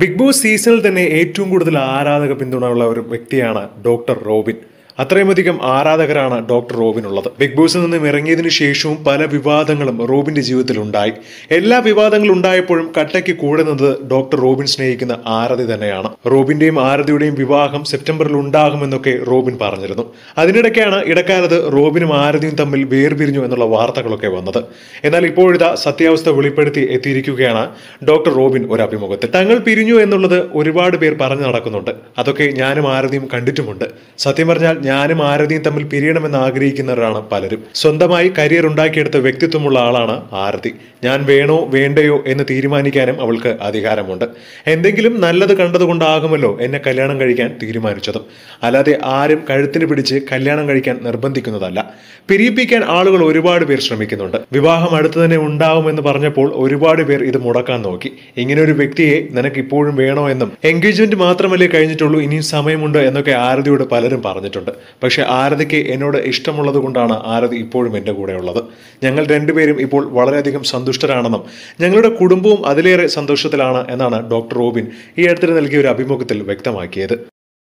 Big boss സീസണിൽ തന്നെ ഏറ്റവും കൂടുതൽ ആരാധക പിന്തുണയുള്ള ഒരു വ്യക്തിയാണ് ഡോക്ടർ റോബിൻ. അത്രയുമധികം ആരാധകരാണ് ഡോക്ടർ റോബിനുള്ളത്. ബിഗ് ബോസിൽ നിന്നും ഇറങ്ങിയതിനു ശേഷവും പല വിവാദങ്ങളും റോബിന്റെ ജീവിതത്തിൽ ഉണ്ടായി. എല്ലാ വിവാദങ്ങളും ഉണ്ടായപ്പോഴും കട്ടയ്ക്ക് കൂടെ നിന്നത് ഡോക്ടർ റോബിൻ സ്നേഹിക്കുന്ന ആരതി തന്നെയാണ്. റോബിന്റെയും ആരതിയുടെയും വിവാഹം സെപ്റ്റംബറിൽ ഉണ്ടാകുമെന്നൊക്കെ റോബിൻ പറഞ്ഞിരുന്നു. അതിനിടയ്ക്കാണ് ഇടക്കാലത്ത് റോബിനും ആരതിയും തമ്മിൽ വേർപിരിഞ്ഞു എന്നുള്ള വാർത്തകളൊക്കെ വന്നത്. എന്നാൽ ഇപ്പോഴിതാ സത്യാവസ്ഥ വെളിപ്പെടുത്തി എത്തിയിരിക്കുകയാണ് ഡോക്ടർ റോബിൻ ഒരു അഭിമുഖത്തിൽ. തങ്ങൾ പിരിഞ്ഞു എന്നുള്ളത് ഒരുപാട് പേർ പറഞ്ഞു നടക്കുന്നുണ്ട്. അതൊക്കെ ഞാനും ആരതിയും കണ്ടിട്ടുമുണ്ട്. സത്യം പറഞ്ഞാൽ ഞാനും ആരതിയും തമ്മിൽ പിരിയണമെന്ന് ആഗ്രഹിക്കുന്നവരാണ് പലരും. സ്വന്തമായി കരിയർ ഉണ്ടാക്കിയെടുത്ത വ്യക്തിത്വമുള്ള ആളാണ് ആരതി. ഞാൻ വേണോ വേണ്ടയോ എന്ന് തീരുമാനിക്കാനും അവൾക്ക് അധികാരമുണ്ട്. എന്തെങ്കിലും നല്ലത് കണ്ടതുകൊണ്ടാകുമല്ലോ എന്നെ കല്യാണം കഴിക്കാൻ തീരുമാനിച്ചതും. അല്ലാതെ ആരും കഴുത്തിന് പിടിച്ച് കല്യാണം കഴിക്കാൻ നിർബന്ധിക്കുന്നതല്ല. പിരിയിപ്പിക്കാൻ ആളുകൾ ഒരുപാട് പേർ ശ്രമിക്കുന്നുണ്ട്. വിവാഹം അടുത്ത് തന്നെ ഉണ്ടാവുമെന്ന് പറഞ്ഞപ്പോൾ ഒരുപാട് പേർ ഇത് മുടക്കാൻ നോക്കി. ഇങ്ങനെ ഒരു വ്യക്തിയെ നിനക്ക് ഇപ്പോഴും വേണോ എന്നും എൻഗേജ്മെന്റ് മാത്രമല്ലേ കഴിഞ്ഞിട്ടുള്ളൂ, ഇനിയും സമയമുണ്ട് എന്നൊക്കെ ആരതിയോട് പലരും പറഞ്ഞിട്ടുണ്ട്. പക്ഷെ ആരതിക്ക് എന്നോട് ഇഷ്ടമുള്ളത് കൊണ്ടാണ് ആരതി ഇപ്പോഴും എൻ്റെ കൂടെ ഉള്ളത്. ഞങ്ങൾ രണ്ടുപേരും ഇപ്പോൾ വളരെയധികം സന്തുഷ്ടരാണെന്നും ഞങ്ങളുടെ കുടുംബവും അതിലേറെ സന്തോഷത്തിലാണ് എന്നാണ് ഡോക്ടർ റോബിൻ ഈ അടുത്തിടെ നൽകിയ ഒരു അഭിമുഖത്തിൽ വ്യക്തമാക്കിയത്.